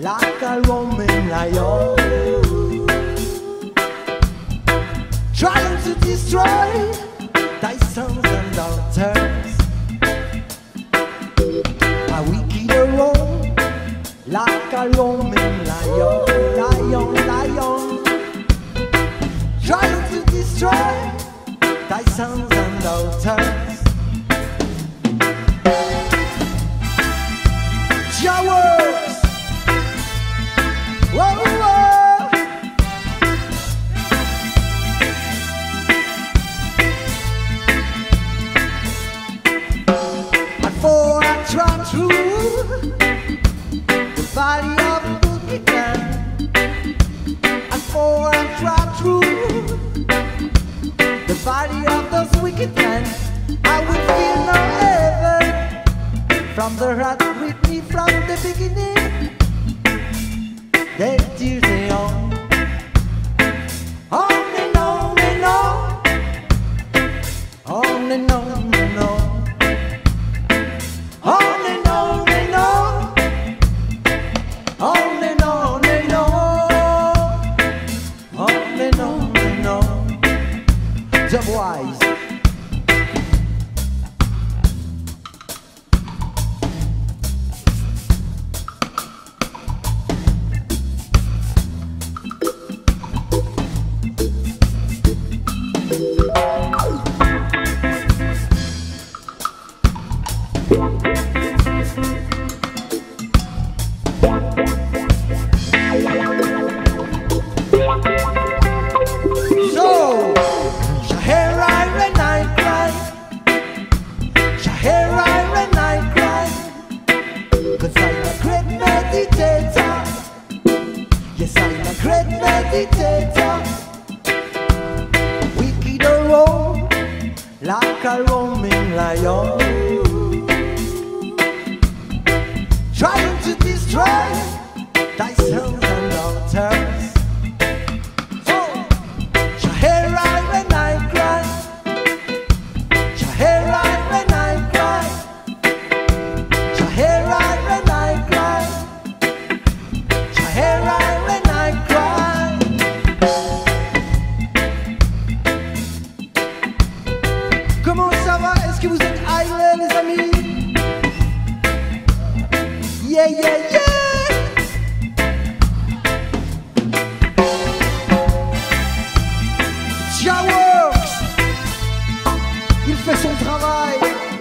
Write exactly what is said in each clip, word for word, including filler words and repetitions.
like a roaming lion, trying to destroy thy sons and daughters. A wicked roam like a roaming lion, lion, lion, trying to destroy thy sons and daughters. J A H works. Whoa, whoa. Before I trod through the valley of wicked men, before I trod through the valley of those wicked men, I would feel no heaven from the heart with me from the beginning. They till they on, on and on and on, on and on and on, on and on and on, on and on and on, on and on and on. The wise. Like a roaming lion, trying to destroy thy sons and daughters. So, Shahara when I cry, Shahara when I cry, Shahara when I cry, Shahara when I cry. Comment ça va? Est-ce que vous êtes aïeux les amis? Yeah, yeah, yeah! J A H works! Il fait son travail!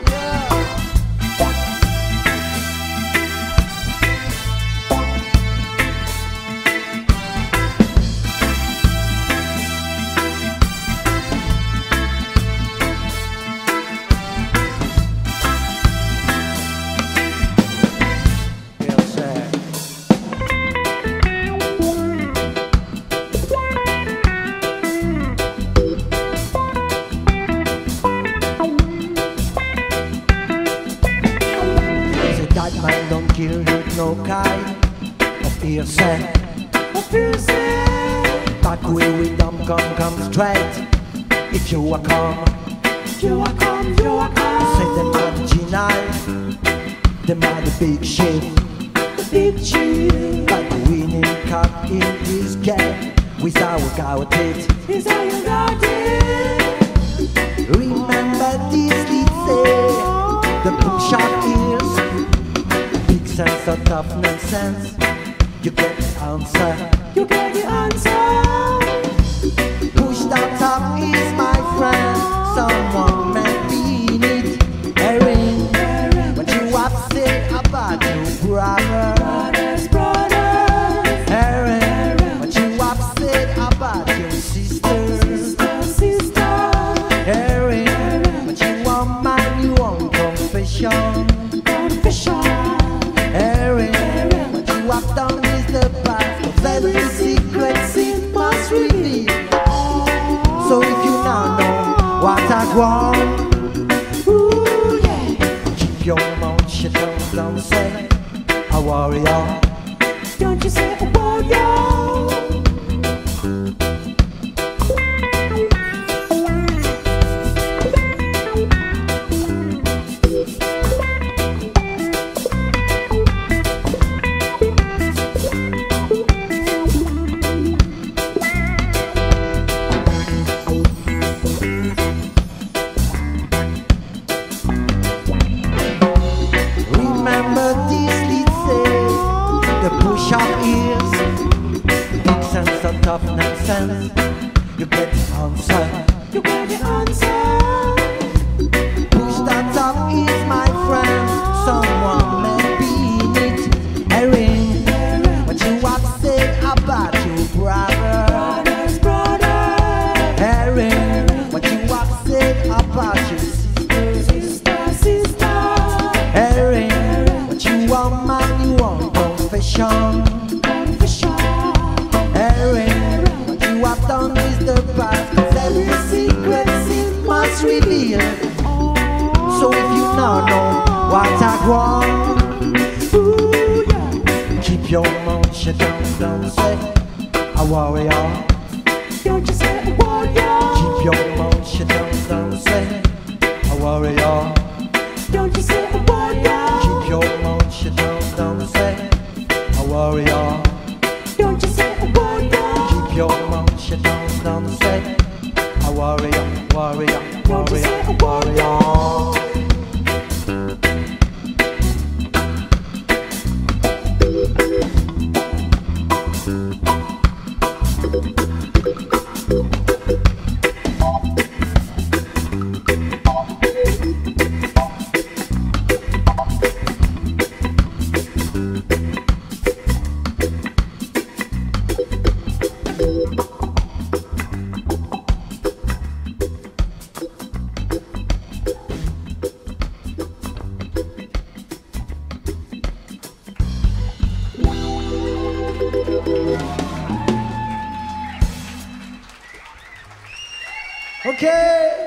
Man don't kill with no kind of hearsay, of hearsay. Back way we dumb come, come straight. If you are come, if you are come, you are come. Say them are the G-nine, them are the big shit, the big shit. Like a winning cup in this game, with our got it, with our got it. Remember this lead say, the push up ears. Sense of tough nonsense. You get the answer. You get the answer. Push that up is my friend. Someone may be in it. Erin, what you have said about your brother. Brothers, brothers. Erin, what you have said about your sister. Sister, sister. Erin, what you want man, you want confession. Confession. What you have done is the past, but every secret sin must reveal. So if you now know what I want, ooh, yeah. Keep your mouth shut, don't, don't say a warrior. Don't you say a warrior. of nonsense. You get the answer. You get the answer. Push that up is my friend. Someone may be in it. Hearing what you have said about your brother. Brothers, brother. Hearing what you have said about your sister. Sister, sister. Hearing what you want, man, you want confession. Done is the past, 'cause every secret sin must reveal. So if you now know what I want, ooh, yeah. Keep your mouth shut down, don't say a warrior. Don't you say a warrior. Keep your mouth shut down, don't say a warrior. Don't you say a warrior. Keep your mouth shut down, don't say a warrior. Don't you say a warrior. Keep your mouth shut down, don't say a warrior, warrior, warrior, warrior. Okay.